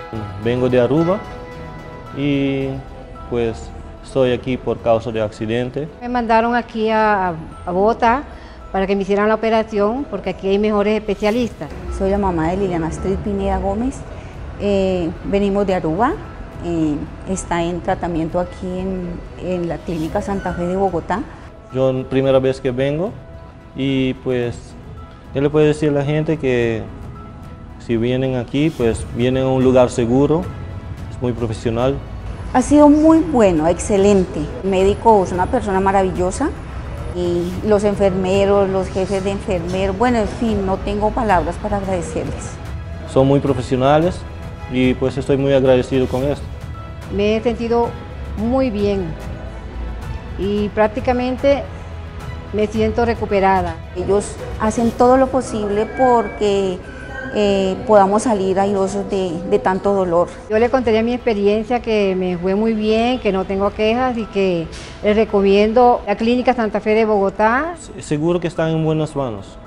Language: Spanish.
Vengo de Aruba y pues estoy aquí por causa de accidente. Me mandaron aquí a Bogotá para que me hicieran la operación porque aquí hay mejores especialistas. Soy la mamá de Liliana Astrid Pineda Gómez. Venimos de Aruba. Está en tratamiento aquí en la Clínica Santa Fe de Bogotá. Yo primera vez que vengo y pues yo le puedo decir a la gente que si vienen aquí, pues vienen a un lugar seguro, es muy profesional. Ha sido muy bueno, excelente. El médico es una persona maravillosa y los enfermeros, los jefes de enfermeros, bueno, en fin, no tengo palabras para agradecerles. Son muy profesionales y pues estoy muy agradecido con esto. Me he sentido muy bien y prácticamente me siento recuperada. Ellos hacen todo lo posible porque podamos salir airosos de tanto dolor. Yo le contaría mi experiencia, que me fue muy bien, que no tengo quejas y que les recomiendo la Clínica Santa Fe de Bogotá. Seguro que están en buenas manos.